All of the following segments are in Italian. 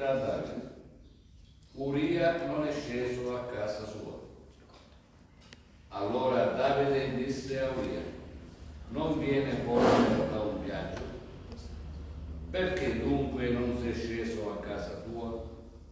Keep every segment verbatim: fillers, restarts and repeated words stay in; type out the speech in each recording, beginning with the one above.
a Davide. Uria non è sceso a casa sua. Allora Davide disse a Uria: non viene forse da un viaggio? Perché dunque non sei sceso a casa tua?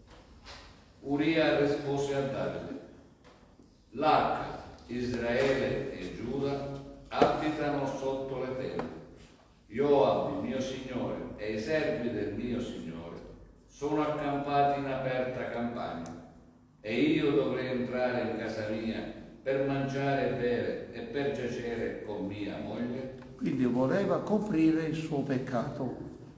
Uria rispose a Davide: l'arca, Israele e Giuda abitano sotto le tende. Joab, mio signore, e i servi del mio signore sono accampati in aperta campagna, e io dovrei entrare in casa mia per mangiare e bere e per giacere con mia moglie? Quindi voleva coprire il suo peccato.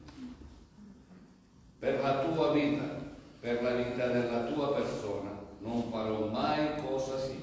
Per la tua vita, per la vita della tua persona, non farò mai cosa simile.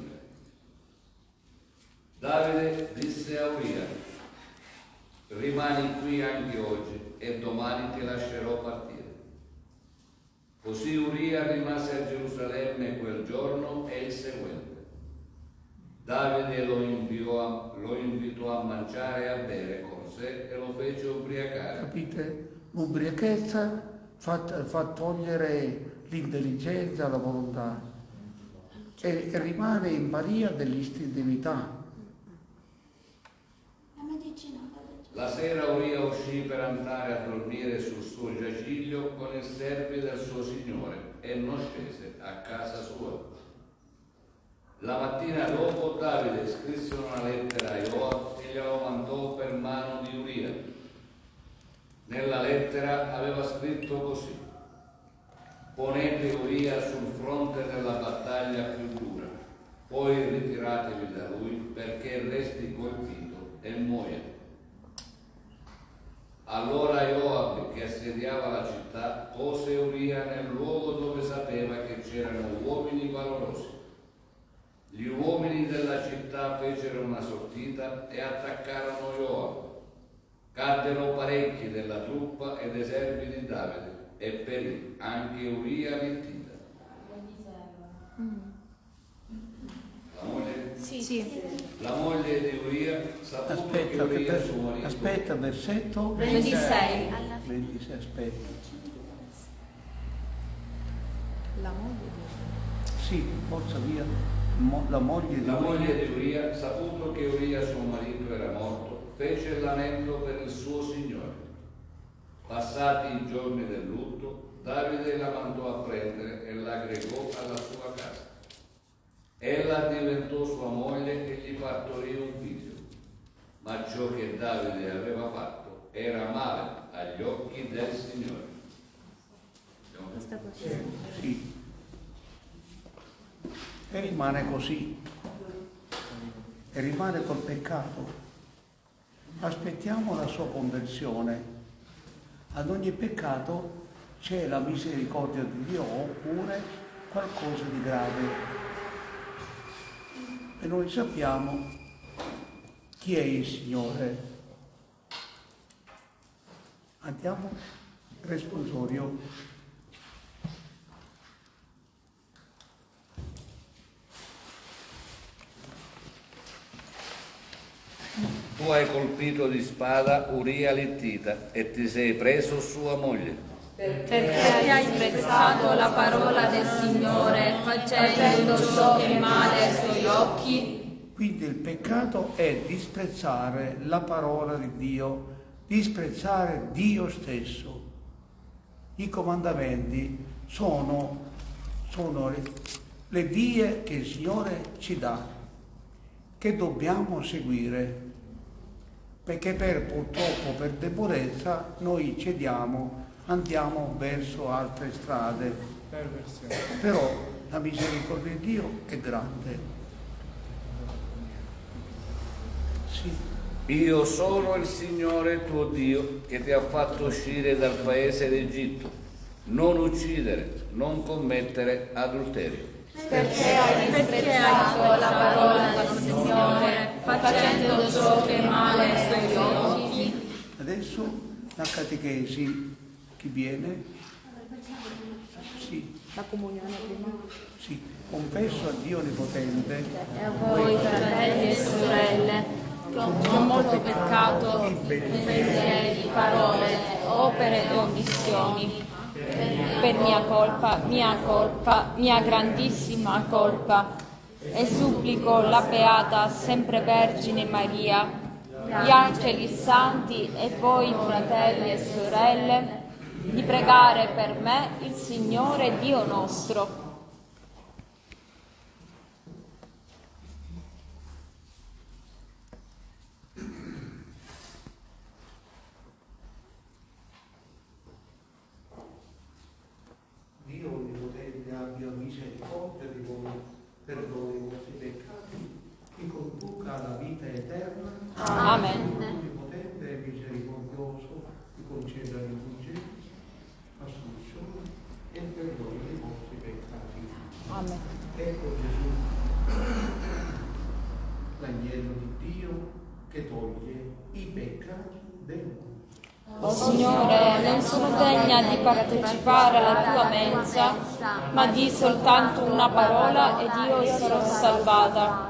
Davide disse a Uria: rimani qui anche oggi e domani ti lascerò partire. Così Uria rimase a Gerusalemme quel giorno e il seguente. Davide lo, inviò a, lo invitò a mangiare e a bere con sé e lo fece ubriacare. Capite? L'ubriachezza fa, fa togliere l'intelligenza, la volontà e, e rimane in balia dell'istintività. La sera Uria uscì per andare a dormire sul suo giaciglio con i servi del suo signore e non scese a casa sua. La mattina dopo Davide scrisse una lettera a Joab e glielo mandò per mano di Uria. Nella lettera aveva scritto così: ponete Uria sul fronte della battaglia più dura, poi ritiratevi da lui perché resti colpito e muoia. Allora Joab, che assediava la città, pose Uria nel luogo dove sapeva che c'erano uomini valorosi. Gli uomini della città fecero una sortita e attaccarono Joab. Caddero parecchi della truppa e dei servi di Davide e perì anche Uria l'Ittita. La moglie? Sì, sì. La moglie di Uria, saputo Aspetta, che Uria per, suo marito... aspetta, versetto ventisei. ventisei, aspetta. La moglie di Sì, forza via. Mo, la moglie di La Uria. moglie di Uria, saputo che Uria suo marito era morto, fece il lamento per il suo signore. Passati i giorni del lutto, Davide la mandò a prendere e l'aggregò alla sua casa. Ella diventò sua moglie e gli partorì un figlio. Ma ciò che Davide aveva fatto era male agli occhi del Signore. questa cosa. Sì. E rimane così. E rimane col peccato. Aspettiamo la sua conversione. Ad ogni peccato c'è la misericordia di Dio oppure qualcosa di grave. E noi sappiamo chi è il Signore. Andiamo responsorio. Tu hai colpito di spada Uria l'Ittita e ti sei preso sua moglie. Perché hai spezzato la parola del Signore, facendo ciò che è male ai suoi occhi. Quindi il peccato è disprezzare la parola di Dio, disprezzare Dio stesso. I comandamenti sono, sono le, le vie che il Signore ci dà, che dobbiamo seguire, perché per purtroppo per debolezza noi cediamo, andiamo verso altre strade. Però la misericordia di Dio è grande. Sì. Io sono il Signore tuo Dio che ti ha fatto uscire dal paese d'Egitto. Non uccidere, non commettere adulterio. Perché hai disprezzato la parola del Signore, facendo ciò che è male ai suoi occhi. Adesso la catechesi, chi viene? Sì. La comunione prima. Sì. Confesso a Dio Onnipotente E a voi, fratelli e sorelle, che ho molto peccato in pensieri, parole, opere e omissioni. Per per mia colpa, mia colpa, mia grandissima colpa, e supplico la Beata Sempre Vergine Maria, gli angeli santi e voi fratelli e sorelle, di pregare per me il Signore Dio nostro. Dio onnipotente abbia misericordia di voi, perdoni i vostri peccati, vi conduca alla vita eterna. Amen. Dio onnipotente e misericordioso vi conceda rifugi, assoluzione e perdono dei vostri peccati. Amen. Ecco Gesù, l'agnello di Dio che toglie i peccati del mondo. O Signore, non sono degna di partecipare alla tua mensa, ma di soltanto una parola ed io sarò salvata.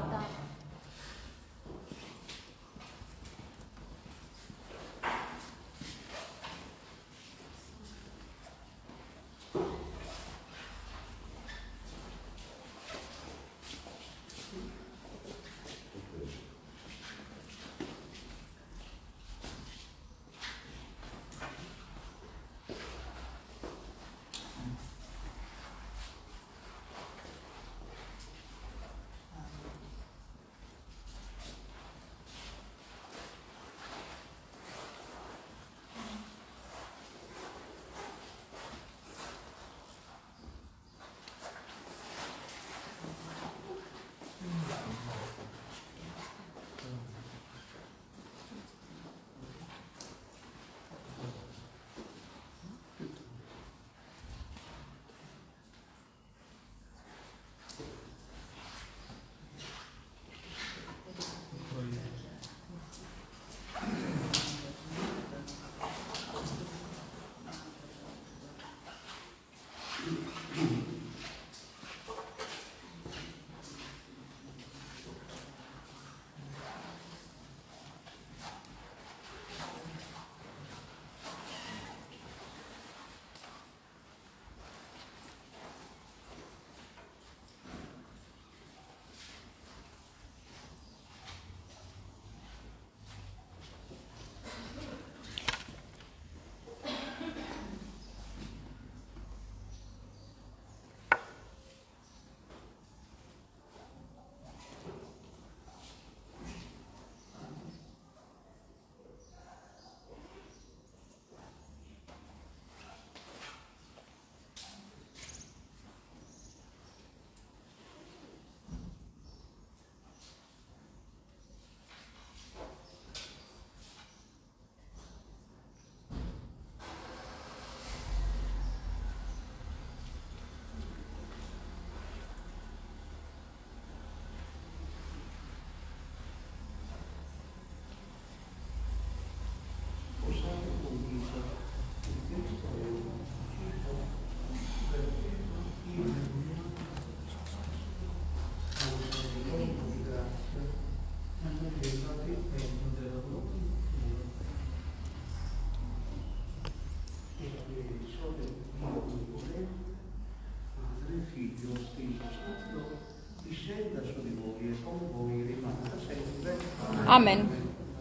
Amen.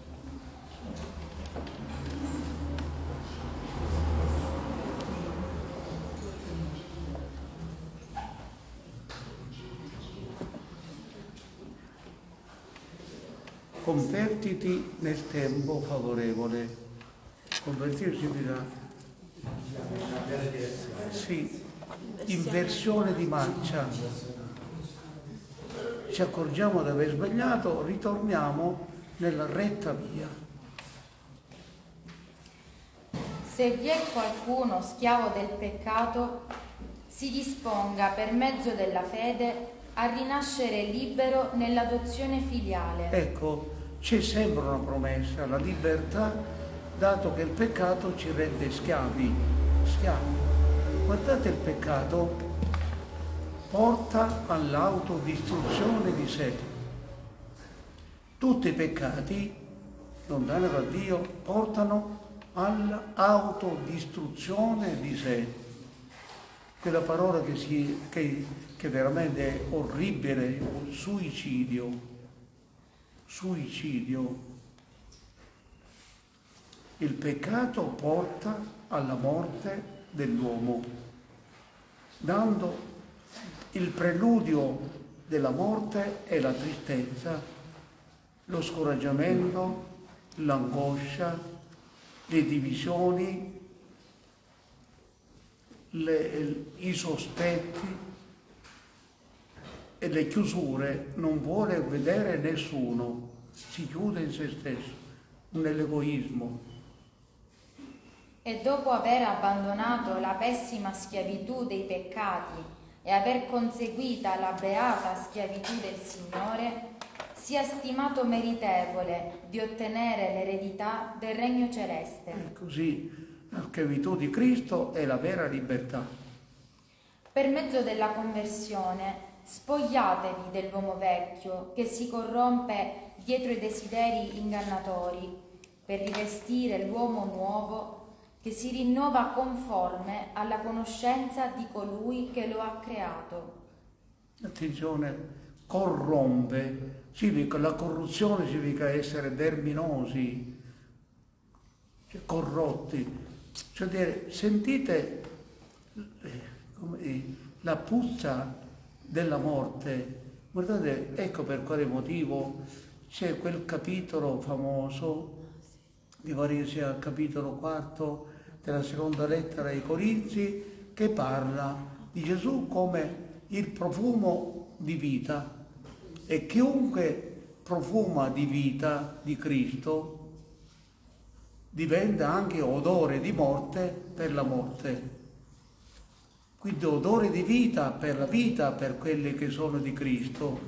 Convertiti nel tempo favorevole. Convertirsi significa sì, inversione di marcia. Ci accorgiamo di aver sbagliato, ritorniamo nella retta via. Se vi è qualcuno schiavo del peccato, si disponga per mezzo della fede a rinascere libero nell'adozione filiale. Ecco, c'è sempre una promessa, la libertà, dato che il peccato ci rende schiavi. Schiavi. Guardate, il peccato porta all'autodistruzione di sé. Tutti i peccati, lontani da Dio, portano all'autodistruzione di sé. quella parola che, si, che, che veramente è orribile, suicidio, suicidio. Il peccato porta alla morte dell'uomo, dando il preludio della morte è la tristezza, lo scoraggiamento, l'angoscia, le divisioni, le, i sospetti e le chiusure. Non vuole vedere nessuno, si chiude in se stesso, nell'egoismo. E dopo aver abbandonato la pessima schiavitù dei peccati e aver conseguita la beata schiavitù del Signore, sia stimato meritevole di ottenere l'eredità del Regno Celeste. E così la schiavitù di Cristo è la vera libertà. Per mezzo della conversione, spogliatevi dell'uomo vecchio che si corrompe dietro i desideri ingannatori, per rivestire l'uomo nuovo che si rinnova conforme alla conoscenza di colui che lo ha creato. Attenzione, corrompe, significa, la corruzione significa essere verminosi, cioè corrotti. Cioè dire, sentite eh, come, la puzza della morte. Guardate, ecco per quale motivo c'è quel capitolo famoso, mi pare che sia il capitolo quarto della seconda lettera ai Corinzi, che parla di Gesù come il profumo di vita, e chiunque profuma di vita di Cristo diventa anche odore di morte per la morte. Quindi odore di vita per la vita, per quelli che sono di Cristo,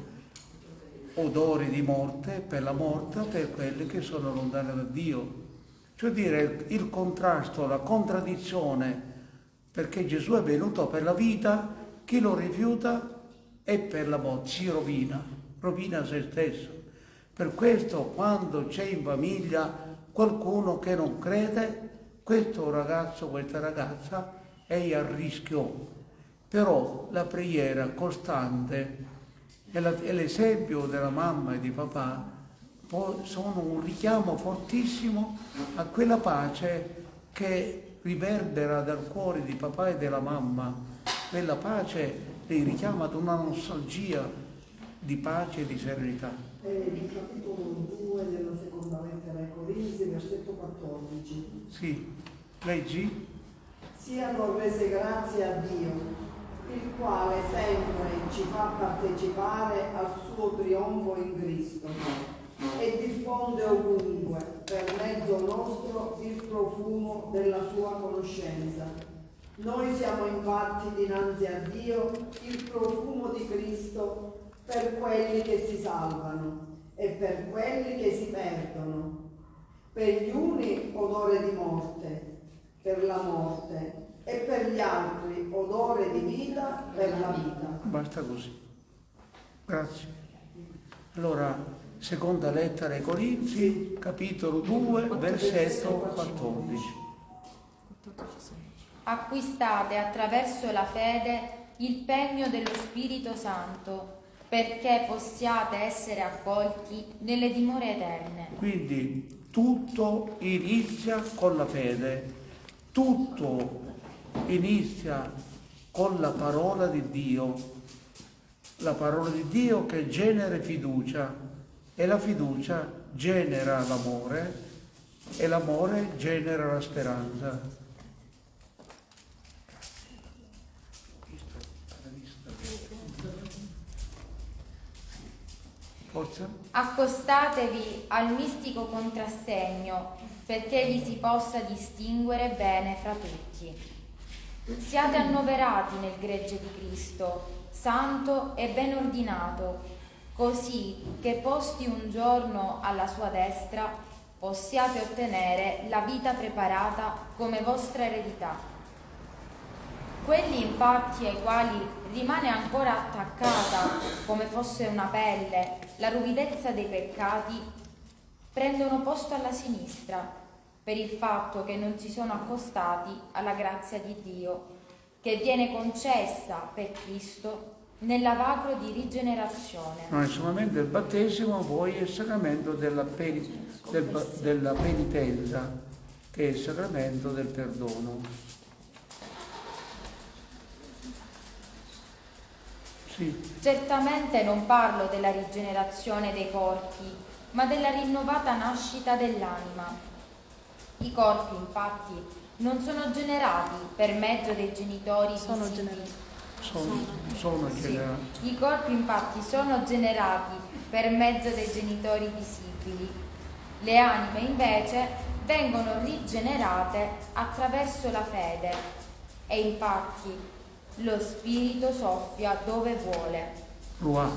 odore di morte per la morte, per quelli che sono lontani da Dio. Cioè dire il contrasto, la contraddizione, perché Gesù è venuto per la vita, chi lo rifiuta è per la morte, si rovina, rovina se stesso. Per questo quando c'è in famiglia qualcuno che non crede, questo ragazzo, questa ragazza è a rischio. Però la preghiera costante e, la, e l'esempio della mamma e di papà poi sono un richiamo fortissimo a quella pace che riverbera dal cuore di papà e della mamma. Quella pace li richiama ad una nostalgia di pace e di serenità. È il capitolo due della seconda lettera ai Corinzi, versetto quattordici. Sì, leggi? Siano rese grazie a Dio, il quale sempre ci fa partecipare al suo trionfo in Cristo e diffonde ovunque, per mezzo nostro, il profumo della sua conoscenza. Noi siamo infatti dinanzi a Dio il profumo di Cristo per quelli che si salvano e per quelli che si perdono. Per gli uni odore di morte, per la morte, e per gli altri odore di vita per la vita. Basta così. Grazie. Allora, seconda lettera ai Corinzi, capitolo due, versetto quattordici. Acquistate attraverso la fede il pegno dello Spirito Santo, perché possiate essere accolti nelle dimore eterne. Quindi tutto inizia con la fede, tutto inizia con la parola di Dio, la parola di Dio che genera fiducia, e la fiducia genera l'amore e l'amore genera la speranza. Forza? Accostatevi al mistico contrassegno, perché vi si possa distinguere bene fra tutti. Siate annoverati nel gregge di Cristo, santo e ben ordinato, così che posti un giorno alla sua destra possiate ottenere la vita preparata come vostra eredità. Quelli infatti ai quali rimane ancora attaccata, come fosse una pelle, la ruvidezza dei peccati, prendono posto alla sinistra, per il fatto che non si sono accostati alla grazia di Dio, che viene concessa per Cristo nel lavacro di rigenerazione. Non è solamente il battesimo, poi è il sacramento della, peni, del, della penitenza, che è il sacramento del perdono. Sì. Certamente non parlo della rigenerazione dei corpi, ma della rinnovata nascita dell'anima. I corpi, infatti, non sono generati per mezzo dei genitori Sono visibili. generati. Sono, sono Sì, generati. i corpi infatti sono generati per mezzo dei genitori visibili. Le anime invece vengono rigenerate attraverso la fede e infatti lo Spirito soffia dove vuole. Ruà.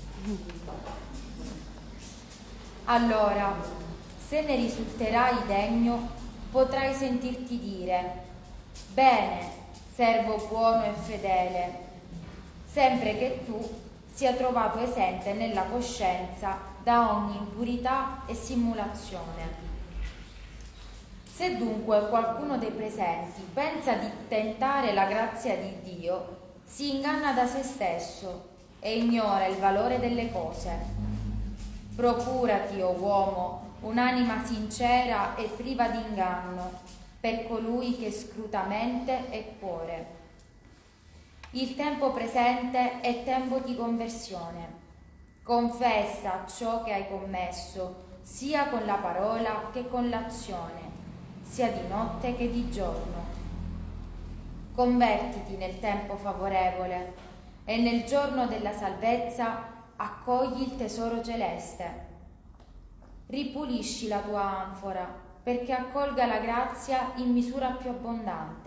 Allora, se ne risulterai degno, potrai sentirti dire: bene, servo buono e fedele, sempre che tu sia trovato esente nella coscienza da ogni impurità e simulazione. Se dunque qualcuno dei presenti pensa di tentare la grazia di Dio, si inganna da se stesso e ignora il valore delle cose. Procurati, o uomo, un'anima sincera e priva di inganno, per colui che scruta mente e cuore. Il tempo presente è tempo di conversione. Confessa ciò che hai commesso, sia con la parola che con l'azione, sia di notte che di giorno. Convertiti nel tempo favorevole e nel giorno della salvezza accogli il tesoro celeste. Ripulisci la tua anfora perché accolga la grazia in misura più abbondante.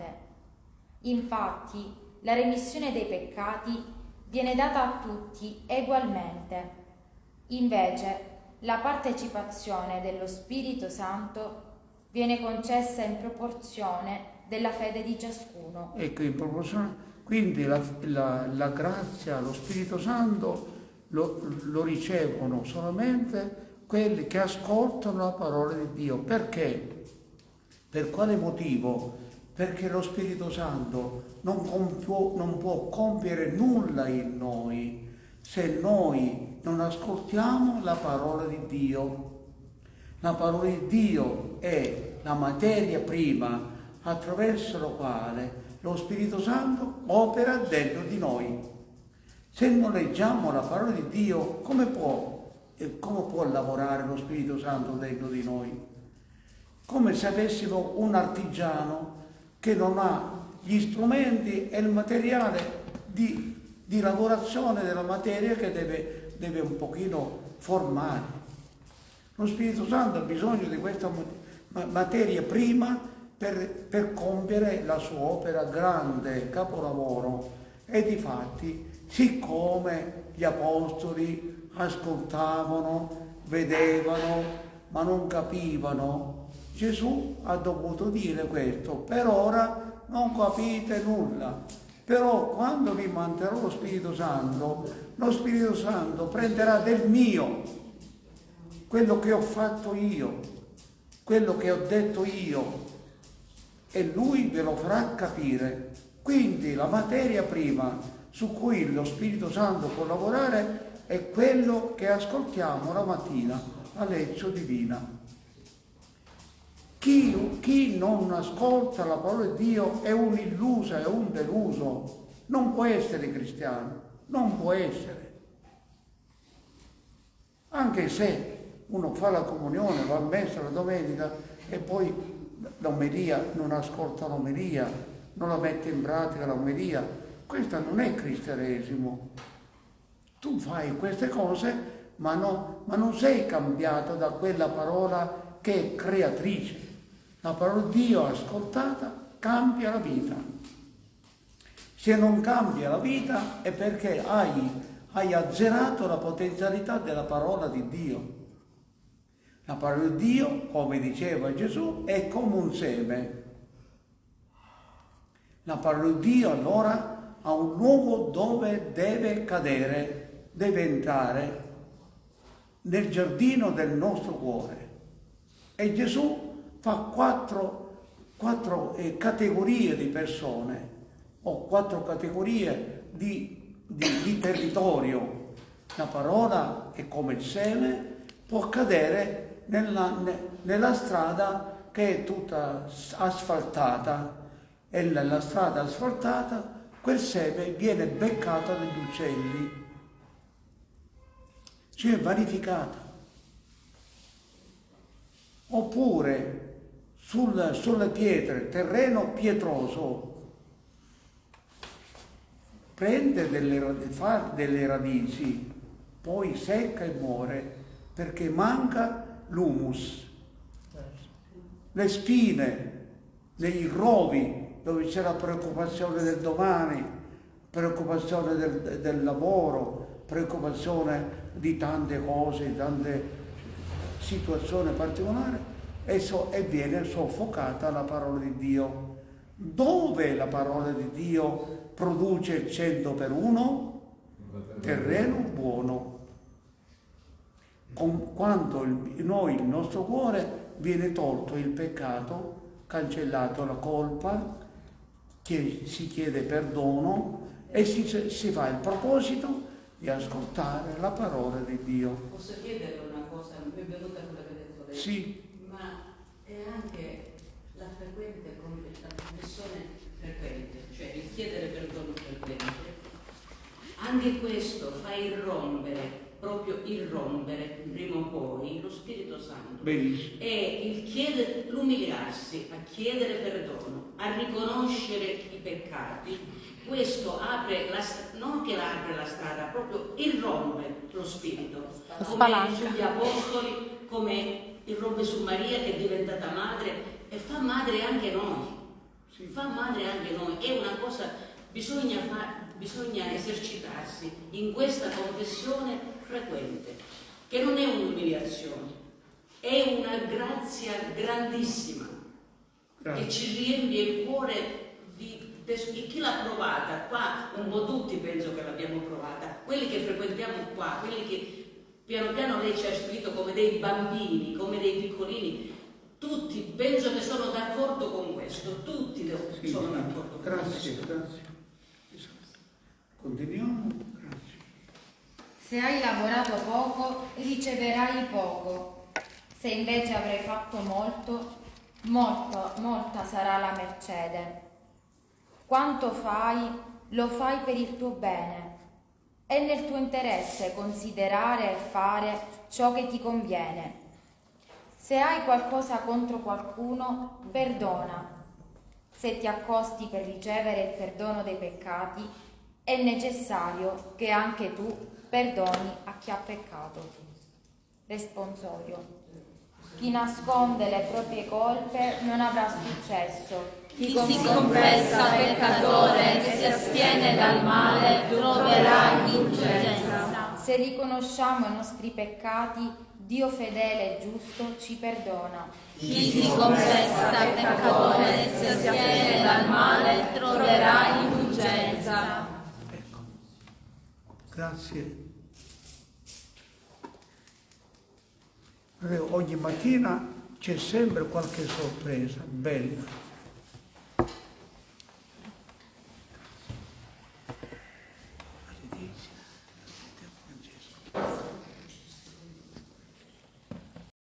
Infatti, la remissione dei peccati viene data a tutti egualmente. Invece, la partecipazione dello Spirito Santo viene concessa in proporzione della fede di ciascuno. Ecco, in proporzione. Quindi la, la, la grazia, lo Spirito Santo lo, lo ricevono solamente quelli che ascoltano la parola di Dio. Perché? Per quale motivo? Perché lo Spirito Santo non, compio, non può compiere nulla in noi se noi non ascoltiamo la parola di Dio. La parola di Dio è la materia prima attraverso la quale lo Spirito Santo opera dentro di noi. Se non leggiamo la parola di Dio, come può, come può lavorare lo Spirito Santo dentro di noi? Come se avessimo un artigiano che non ha gli strumenti e il materiale di, di lavorazione della materia che deve, deve un pochino formare. Lo Spirito Santo ha bisogno di questa materia prima per, per compiere la sua opera grande, capolavoro. E difatti, siccome gli apostoli ascoltavano, vedevano, ma non capivano, Gesù ha dovuto dire questo: per ora non capite nulla, però quando vi manderò lo Spirito Santo, lo Spirito Santo prenderà del mio, quello che ho fatto io, quello che ho detto io, e lui ve lo farà capire. Quindi la materia prima su cui lo Spirito Santo può lavorare è quello che ascoltiamo la mattina a Lectio Divina. Chi, chi non ascolta la parola di Dio è un illuso, è un deluso, non può essere cristiano, non può essere. Anche se uno fa la comunione, va a messa la domenica e poi l'omelia, non ascolta l'omelia, non la mette in pratica l'omelia, questo non è cristianesimo. Tu fai queste cose, ma, no, ma non sei cambiato da quella parola che è creatrice. La parola di Dio ascoltata cambia la vita. Se non cambia la vita è perché hai, hai azzerato la potenzialità della parola di Dio. La parola di Dio, come diceva Gesù, è come un seme. La parola di Dio allora ha un luogo dove deve cadere, deve entrare nel giardino del nostro cuore. E Gesù fa quattro, quattro eh, categorie di persone. o quattro categorie di, di, di territorio. La parola è come il seme, può cadere nella, ne, nella strada che è tutta asfaltata, e nella strada asfaltata quel seme viene beccato dagli uccelli, cioè vanificata. Oppure sul, sulle pietre, terreno pietroso, prende delle, fa delle radici, poi secca e muore perché manca l'humus. Le spine, nei rovi, dove c'è la preoccupazione del domani, preoccupazione del, del lavoro, preoccupazione di tante cose, di tante situazioni particolari, e, so, e viene soffocata la parola di Dio. Dove la parola di Dio produce il cento per uno? Terreno buono. Con, quando il, noi, il nostro cuore, viene tolto il peccato, cancellato la colpa, che si chiede perdono e si, si fa il proposito di ascoltare la parola di Dio. Posso chiedere una cosa? Mi è venuta quella che ha detto lei. Sì. Ma è anche la frequente la confessione frequente, cioè il chiedere perdono frequente. Anche questo fa irrompere, proprio irrompere, prima o poi, lo Spirito Santo. Benissimo. E il chiedere, l'umiliarsi a chiedere perdono, a riconoscere i peccati, questo apre la non che apre la strada, proprio irrompe lo Spirito, come sugli Apostoli, come irrompe su Maria che è diventata madre, e fa madre anche noi, fa madre anche noi. È una cosa, bisogna, fa, bisogna esercitarsi in questa confessione frequente, che non è un'umiliazione, è una grazia grandissima, Grazie. Che ci riempie il cuore di, di chi l'ha provata. Qua un po' tutti penso che l'abbiamo provata, quelli che frequentiamo qua, quelli che piano piano lei ci ha istruito come dei bambini, come dei piccolini, tutti penso che sono d'accordo con questo, tutti sì, sono d'accordo con grazie, questo. Grazie, continuiamo. Grazie. Se hai lavorato poco, riceverai poco. Se invece avrai fatto molto, molto, molta sarà la mercede. Quanto fai, lo fai per il tuo bene. È nel tuo interesse considerare e fare ciò che ti conviene. Se hai qualcosa contro qualcuno, perdona. Se ti accosti per ricevere il perdono dei peccati, è necessario che anche tu perdoni a chi ha peccato. Responsorio. Chi nasconde le proprie colpe non avrà successo. Chi si confessa peccatore e si astiene dal male troverà indulgenza. Se riconosciamo i nostri peccati, Dio fedele e giusto ci perdona. Chi si confessa peccatore e si astiene dal male troverà indulgenza. Ecco. Grazie. Ogni mattina c'è sempre qualche sorpresa bella.